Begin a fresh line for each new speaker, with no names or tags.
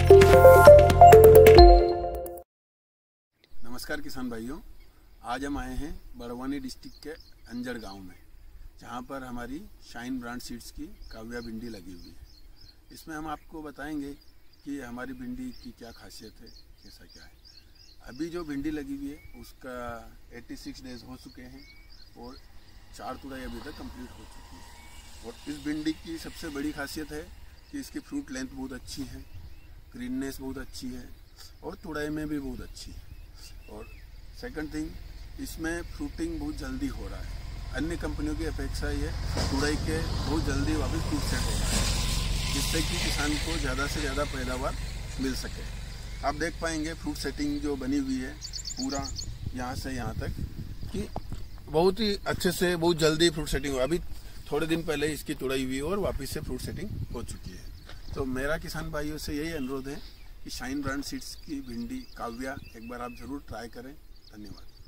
नमस्कार किसान भाइयों, आज हम आए हैं बड़वानी डिस्ट्रिक्ट के अंजड़ गांव में, जहां पर हमारी शाइन ब्रांड सीड्स की काव्या भिंडी लगी हुई है। इसमें हम आपको बताएंगे कि हमारी भिंडी की क्या खासियत है, कैसा क्या है। अभी जो भिंडी लगी हुई है उसका 86 डेज हो चुके हैं और 4 तुड़ाई अभी तक कंप्लीट हो चुकी है। और इस भिंडी की सबसे बड़ी खासियत है कि इसकी फ्रूट लेंथ बहुत अच्छी है, ग्रीननेस बहुत अच्छी है और तुड़ाई में भी बहुत अच्छी है। और सेकंड थिंग, इसमें फ्रूटिंग बहुत जल्दी हो रहा है। अन्य कंपनियों की अपेक्षा ये तुड़ाई के बहुत जल्दी वापस फ्रूट सेट हो रहा है, जिससे कि किसान को ज़्यादा से ज़्यादा पैदावार मिल सके। आप देख पाएंगे फ्रूट सेटिंग जो बनी हुई है पूरा यहाँ से यहाँ तक, कि बहुत ही अच्छे से बहुत जल्दी फ्रूट सेटिंग हुआ। अभी थोड़े दिन पहले इसकी तुड़ाई हुई और वापस से फ्रूट सेटिंग हो चुकी है। तो मेरा किसान भाइयों से यही अनुरोध है कि शाइन ब्रांड सीड्स की भिंडी काव्या एक बार आप ज़रूर ट्राई करें। धन्यवाद।